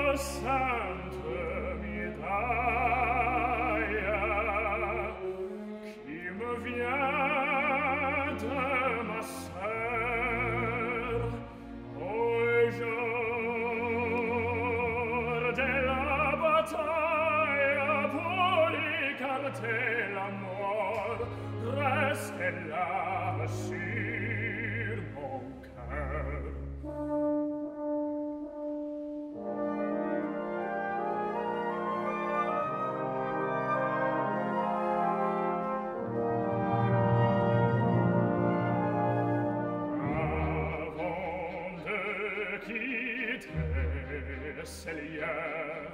sainte médaille qui me vient de ma sœur au jour de la bataille pour écarter la mort reste là sur mon cœur. Quitter ces lieux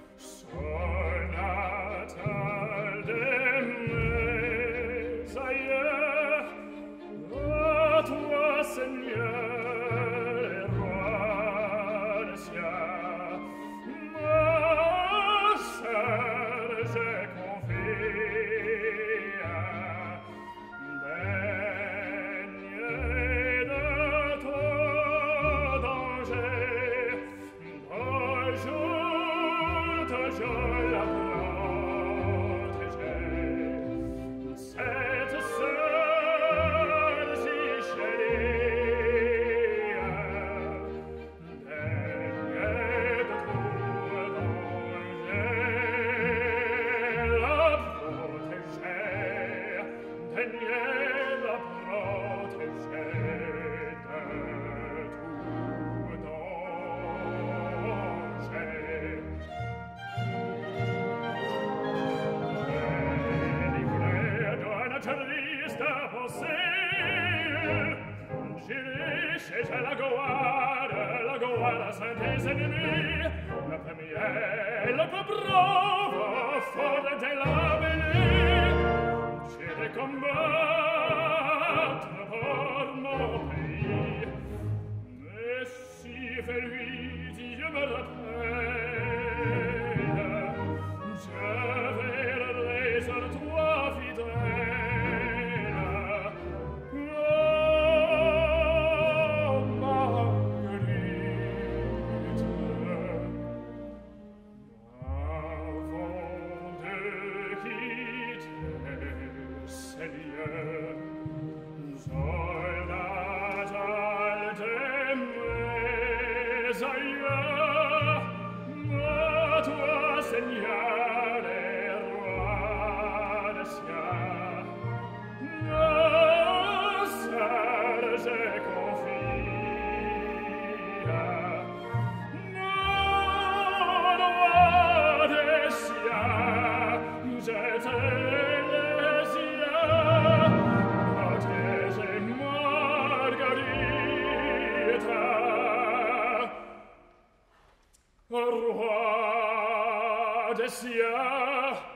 sonatales de mes aïeux, à toi, Seigneur et roi des cieux, ma sœur, je confie. Daigne de toi danger, toujours la protéger. Cette sœur si chérie, daigne de toi danger la protéger, daigne la protéger de tout danger. Triste pensée, j'irai chez la Goara, sans des ennemis, le premier, le plus brave, fort de la mêlée, j'irai combattre pour mon pays, mais si vers lui, Dieu me rappelle, je verrai sur toi fidèle. Oh, Marguerite, avant de quitter ces lieux, soldatale de mes aïeux, à toi, Seigneur et roi des cieux, ma sœur, je confie. Mon roi des cieux, je te les yeux, protégez Marguerite, roi des cieux.